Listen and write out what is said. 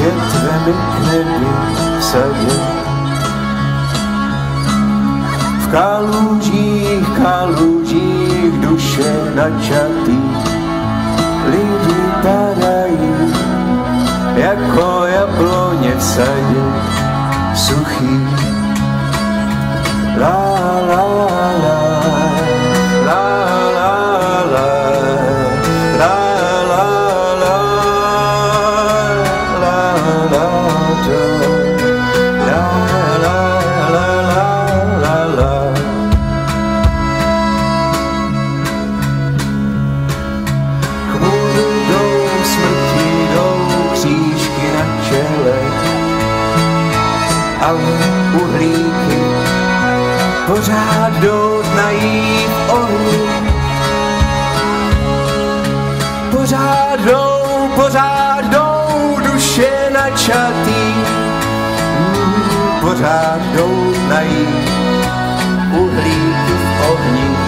větvemi knedy v sadě. V kalužích duše načatý, lidi padají jako jabloně v sadě, suchý. La la la, la la la, la la la, la la la, la la la la. K moru jdou smrti, jdou křížky na čele, ale uhlíky pořád doutnají v ohni. Pořád jdou duše načatý, pořád doutnají uhlíky v ohni.